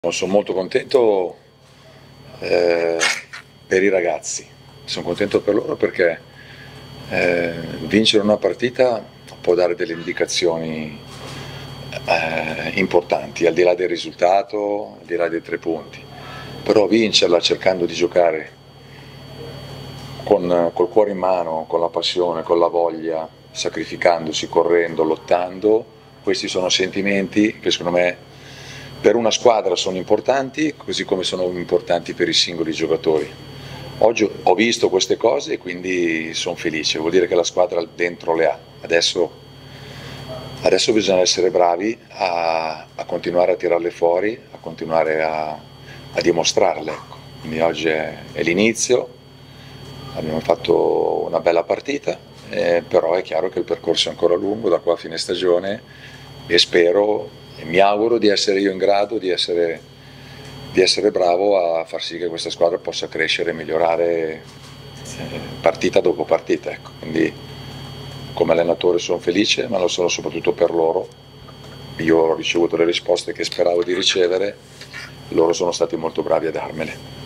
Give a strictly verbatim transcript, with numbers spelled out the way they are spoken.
Sono molto contento eh, per i ragazzi, sono contento per loro perché eh, vincere una partita può dare delle indicazioni eh, importanti, al di là del risultato, al di là dei tre punti, però vincerla cercando di giocare con, col cuore in mano, con la passione, con la voglia, sacrificandosi, correndo, lottando, questi sono sentimenti che secondo me per una squadra sono importanti, così come sono importanti per i singoli giocatori. Oggi ho visto queste cose e quindi sono felice, vuol dire che la squadra dentro le ha. Adesso, adesso bisogna essere bravi a, a continuare a tirarle fuori, a continuare a, a dimostrarle. Ecco. Quindi oggi è, è l'inizio, abbiamo fatto una bella partita, eh, però è chiaro che il percorso è ancora lungo da qua a fine stagione e spero e mi auguro di essere io in grado di essere, di essere bravo a far sì che questa squadra possa crescere e migliorare eh, partita dopo partita. Ecco. Quindi come allenatore sono felice, ma lo sono soprattutto per loro. Io ho ricevuto le risposte che speravo di ricevere, loro sono stati molto bravi a darmele.